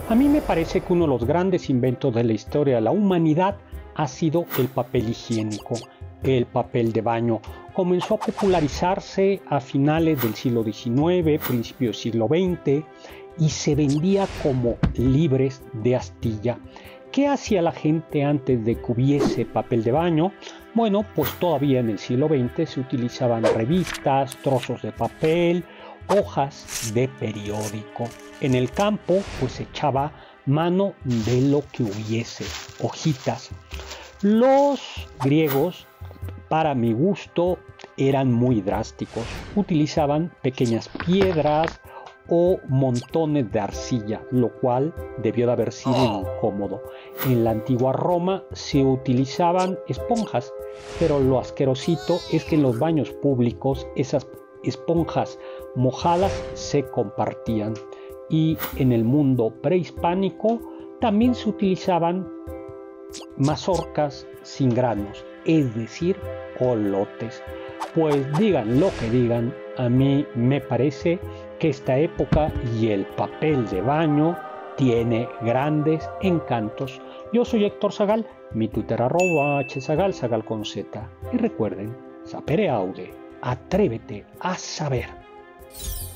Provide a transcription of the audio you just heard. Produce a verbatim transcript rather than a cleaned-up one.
A mí me parece que uno de los grandes inventos de la historia de la humanidad ha sido el papel higiénico, el papel de baño. Comenzó a popularizarse a finales del siglo diecinueve, principios del siglo veinte, y se vendía como libres de astilla. ¿Qué hacía la gente antes de que hubiese papel de baño? Bueno, pues todavía en el siglo veinte se utilizaban revistas, trozos de papel, hojas de periódico. En el campo, pues se echaba mano de lo que hubiese, hojitas. Los griegos, para mi gusto, eran muy drásticos. Utilizaban pequeñas piedras o montones de arcilla, lo cual debió de haber sido incómodo. En la antigua Roma se utilizaban esponjas, pero lo asquerosito es que en los baños públicos esas esponjas mojadas se compartían. Y en el mundo prehispánico también se utilizaban mazorcas sin granos, es decir, olotes. Pues digan lo que digan, a mí me parece que esta época y el papel de baño tiene grandes encantos. Yo soy Héctor Zagal, mi Twitter arroba hzagal, zagal con z. Y recuerden, sapere aude, atrévete a saber.